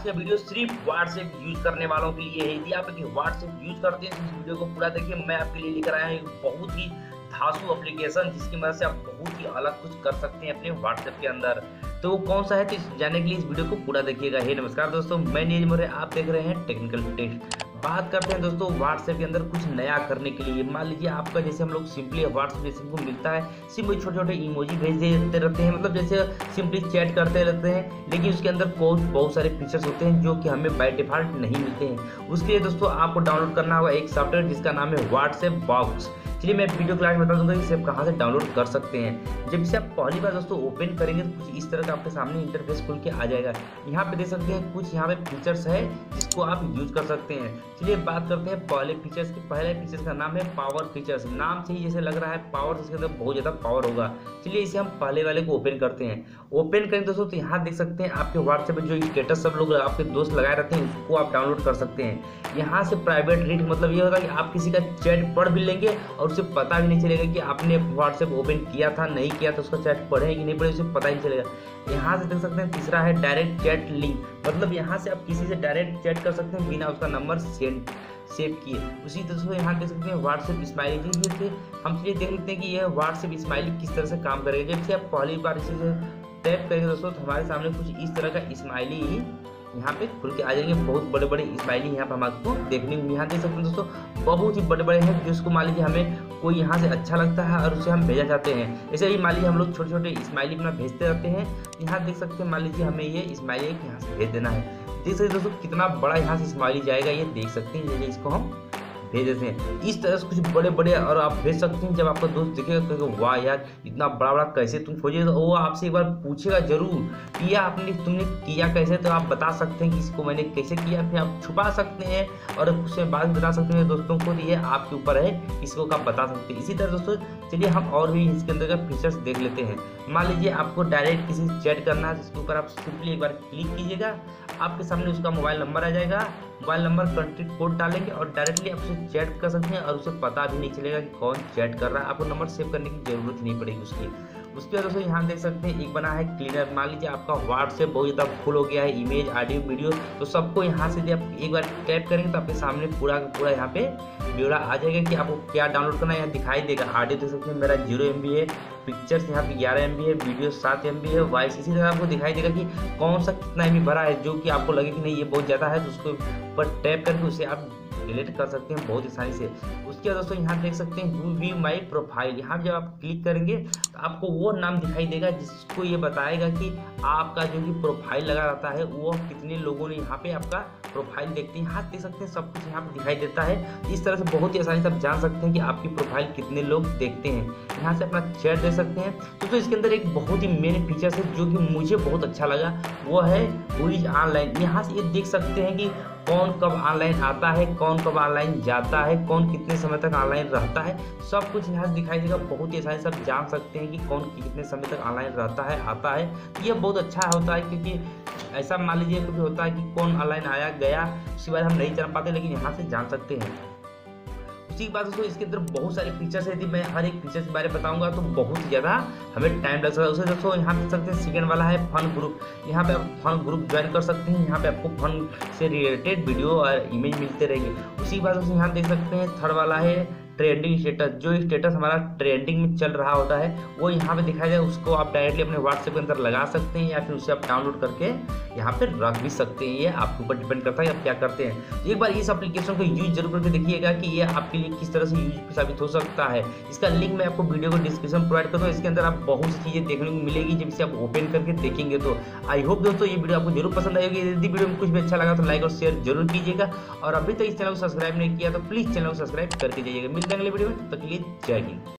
आज का वीडियो सिर्फ व्हाट्सएप यूज करने वालों के लिए है। यदि आप व्हाट्सएप यूज करते हैं तो इस वीडियो को पूरा देखिए। मैं आपके लिए लेकर आया हूं एक बहुत ही धांसू एप्लीकेशन जिसकी मदद से आप बहुत ही अलग कुछ कर सकते हैं अपने व्हाट्सएप के अंदर। तो वो कौन सा है तो जानने के लिए इस वीडियो को पूरा देखिएगा। हे नमस्कार दोस्तों, मैं नीरज मौर्य, आप देख रहे हैं टेक्निकल टेस्ट। बात करते हैं दोस्तों व्हाट्सएप के अंदर कुछ नया करने के लिए। मान लीजिए आपका जैसे हम लोग सिंपली व्हाट्सएप जैसे हमको मिलता है, सिंपली छोटे छोटे इमोजी भेज देते रहते हैं, मतलब जैसे सिंपली चैट करते रहते हैं, लेकिन उसके अंदर बहुत सारे फीचर्स होते हैं जो कि हमें बाय डिफॉल्ट नहीं मिलते हैं। उसके लिए दोस्तों आपको डाउनलोड करना होगा एक सॉफ्टवेयर जिसका नाम है व्हाट्सएप बॉक्स। चलिए मैं वीडियो क्लास बता दूंगा इसे आप कहाँ से डाउनलोड कर सकते हैं। जब इसे आप पहली बार दोस्तों ओपन करेंगे तो कुछ इस तरह का आपके सामने इंटरफेस खुल के आ जाएगा। यहाँ पे देख सकते हैं कुछ यहाँ पे फीचर्स है जिसको आप यूज कर सकते हैं। चलिए बात करते हैं पहले फीचर्स की। पहले फीचर्स का नाम है पावर फीचर्स। नाम से ही जैसे लग रहा है पावर, इसके अंदर बहुत ज़्यादा पावर होगा। चलिए इसे हम पहले वाले को ओपन करते हैं। ओपन करें दोस्तों तो यहाँ देख सकते हैं आपके व्हाट्सएप में जो स्टेटस सब लोग आपके दोस्त लगाए रहते हैं उसको आप डाउनलोड कर सकते हैं। यहाँ से प्राइवेट रीड मतलब ये होगा कि आप किसी का चैट पढ़ भी लेंगे और उसे पता भी नहीं चलेगा कि आपने व्हाट्सएप ओपन किया था नहीं किया था, उसका चैट पढ़े कि नहीं पढ़े उसे पता ही नहीं चलेगा। यहाँ से देख सकते हैं तीसरा है डायरेक्ट चैट लिंक, मतलब यहाँ से आप किसी से डायरेक्ट चैट कर सकते हैं बिना उसका नंबर सेव किए। उसी तरह से यहाँ देख सकते हैं व्हाट्सएप स्माइली जी। हम चलिए देख लेते हैं कि यह व्हाट्सएप स्माइली किस तरह से काम करेगा। जब से आप पहली बार इसे टैप करेंगे दोस्तों तो हमारे सामने कुछ इस तरह का स्माइली यहाँ पे खुल के आ जाएंगे। बहुत बड़े बड़े स्माइली यहाँ पे हमको देखने को यहाँ देख सकते हैं दोस्तों, बहुत ही बड़े बड़े हैं जिसको मान लीजिए हमें कोई यहाँ से अच्छा लगता है और उसे हम भेजा चाहते हैं। ऐसे ही मान लीजिए हम लोग छोटे छोटे स्माइली अपना भेजते रहते हैं। यहाँ देख सकते हैं मान लीजिए हमें ये स्माइली यहाँ से भेज देना है। देख सकते दोस्तों कितना बड़ा यहाँ से स्माइली जाएगा, ये देख सकते हैं। जैसे इसको हम भेज देते हैं इस तरह से कुछ बड़े बड़े और आप भेज सकते हैं। जब आपका दोस्त देखेगा तो वाह यार इतना बड़ा बड़ा कैसे तुम खोजे, तो वो आपसे एक बार पूछेगा जरूर कि तुमने किया कैसे, तो आप बता सकते हैं कि इसको मैंने कैसे किया। फिर आप छुपा सकते हैं और उससे बाद में बता सकते हैं दोस्तों को, तो ये आपके ऊपर है इसको आप बता सकते हैं। इसी तरह दोस्तों चलिए हम और भी इसके अंदर का फीचर्स देख लेते हैं। मान लीजिए आपको डायरेक्ट किसी से चैट करना है, जिसके ऊपर आप सिंपली एक बार क्लिक कीजिएगा, आपके सामने उसका मोबाइल नंबर आ जाएगा। मोबाइल नंबर कंट्री कोड डालेंगे और डायरेक्टली आप उसे चैट कर सकते हैं और उसे पता भी नहीं चलेगा कि कौन चैट कर रहा है। आपको नंबर सेव करने की जरूरत नहीं पड़ेगी उसके बाद दोस्तों यहाँ देख सकते हैं एक बना है क्लीनर। मान लीजिए आपका व्हाट्सएप बहुत ज़्यादा फुल हो गया है, इमेज ऑडियो वीडियो, तो सबको यहाँ से जब आप एक बार टैप करेंगे तो आपके सामने पूरा पूरा यहाँ पे ब्यौरा आ जाएगा कि आपको क्या डाउनलोड करना है। यहाँ दिखाई देगा। ऑडियो देख सकते हैं मेरा 0 MB है, पिक्चर्स यहाँ पे 11 MB है, वीडियो 7 MB है, वॉइस इसी तरह आपको दिखाई देगा कि कौन सा कितना MB भरा है। जो कि आपको लगे कि नहीं ये बहुत ज़्यादा है तो उसको ऊपर टैप करके उसे आप डिलीट कर सकते हैं बहुत आसानी से। उसके बाद दोस्तों यहाँ देख सकते हैं व्यू माई प्रोफाइल। यहाँ जब आप क्लिक करेंगे तो आपको वो नाम दिखाई देगा जिसको ये बताएगा कि आपका जो कि प्रोफाइल लगा रहता है वो कितने लोगों ने यहाँ पे आपका प्रोफाइल देखते हैं। यहाँ देख सकते हैं सब कुछ यहाँ पे दिखाई देता है। इस तरह से बहुत ही आसानी से आप जान सकते हैं कि आपकी प्रोफाइल कितने लोग देखते हैं। यहाँ से अपना चैट दे सकते हैं। तो इसके अंदर एक बहुत ही मेन फीचर है जो कि मुझे बहुत अच्छा लगा, वो है पुलिस ऑनलाइन। यहाँ से ये देख सकते हैं कि कौन कब ऑनलाइन आता है, कौन कब ऑनलाइन जाता है, कौन कितने समय तक ऑनलाइन रहता है, सब कुछ यहाँ से दिखाई देगा। बहुत ही आसानी से आप जान सकते हैं कि कौन कितने समय तक ऑनलाइन रहता है आता है। ये बहुत अच्छा होता है क्योंकि ऐसा मान लीजिए कुछ होता है कि कौन ऑनलाइन आया गया उसके बाद हम नहीं जान पाते, लेकिन यहाँ से जान सकते हैं। उसी के बाद दोस्तों इसके अंदर बहुत सारे फीचर्स है। यदि मैं हर एक फीचर के बारे में बताऊंगा तो बहुत ज़्यादा हमें टाइम लग सकता है। उसे दोस्तों यहाँ देख सकते हैं सेकंड वाला है फन ग्रुप। यहाँ पे आप फन ग्रुप ज्वाइन कर सकते हैं। यहाँ पे आपको फन से रिलेटेड वीडियो और इमेज मिलते रहेंगे। उसी के बाद दोस्तों यहाँ देख सकते हैं थर्ड वाला है ट्रेंडिंग स्टेटस। जो स्टेटस हमारा ट्रेंडिंग में चल रहा होता है वो यहाँ पे दिखाई जाए, उसको आप डायरेक्टली अपने व्हाट्सएप के अंदर लगा सकते हैं या फिर उसे आप डाउनलोड करके यहाँ पे रख भी सकते हैं। ये आपके ऊपर डिपेंड करता है आप क्या करते हैं। एक बार इस एप्लीकेशन को यूज जरूर करके देखिएगा कि ये आपके लिए किस तरह से यूज साबित हो सकता है। इसका लिंक मैं आपको वीडियो को डिस्क्रिप्शन प्रोवाइड कर दूँ। इसके अंदर आप बहुत सी चीज़ें देखने को मिलेगी जब इसे आप ओपन करके देखेंगे तो। आई होप दोस्तों ये वीडियो आपको जरूर पसंद आएगी। यदि वीडियो में कुछ भी अच्छा लगा तो लाइक और शेयर जरूर कीजिएगा और अभी तक इस चैनल को सब्सक्राइब नहीं किया तो प्लीज़ चैनल को सब्सक्राइब करके जाइएगा। मिलते हैं अगले वीडियो में, तब तक के लिए जय हिंद।